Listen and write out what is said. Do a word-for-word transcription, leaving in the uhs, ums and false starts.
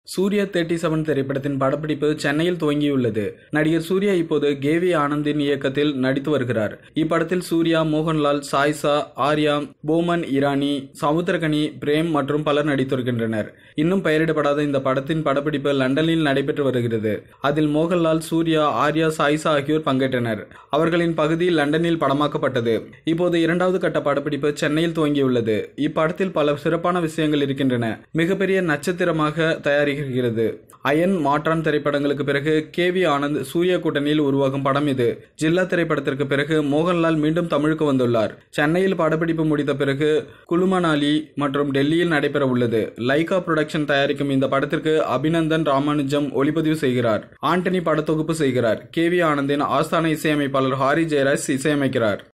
Surya thirty seven திரைப்படத்தின் படப்பிடிப்பு சென்னையில் துவங்கியுள்ளது. நடிகர் சூர்யா இப்போது கேவி ஆனந்தின் இயக்கத்தில் நடித்து வருகிறார். இப்படத்தில் சூர்யா, மோகன்லால், சாய்சா, ஆர்யா, போமன் இரானி, சமுத்திரகனி, பிரேம் மற்றும் பலர் நடித்திருக்கின்றனர். இன்னும் பெயரிடப்படாத இந்த படத்தின் படப்பிடிப்பு லண்டனில் நடைபெற்று வருகிறது. அதில் மோகன்லால், சூர்யா, ஆர்யா, சாய்சா ஆகியோர் பங்கேற்றனர். அவர்களின் பகுதி லண்டனில் படமாக்கப்பட்டது. இப்போது இரண்டாவது கட்ட படப்பிடிப்பு சென்னையில் துவங்கியுள்ளது. இப்படத்தில் பல சிறப்பான விஷயங்கள் இருக்கின்றன. மிகப்பெரிய நட்சத்திரமாக தயாரி அயன், மாற்றான் திரைப்படங்களுக்கு பிறகு கேவி ஆனந்த் சூர்யா கூட்டணியில் உருவாகும் படம் இது. ஜில்லா திரைப்படத்திற்கு பிறகு மோகன்லால் மீண்டும் தமிழுக்கு வந்துள்ளார். சென்னையில் படப்பிடிப்பு முடித்த பிறகு குலுமணாலி மற்றும் டெல்லியில் நடைபெற உள்ளது. லைகா புரொடக்ஷன் தயாரிக்கும் இந்த படத்திற்கு அபிநந்தன் ராமானுஜம் ஒளிப்பதிவு செய்கிறார். ஆண்டனி படத்தொகுப்பு செய்கிறார். கேவி ஆனந்தின் ஆஸ்தான இசையமைப்பாளர் ஹாரி ஜெயராஜ் இசையமைக்கிறார்.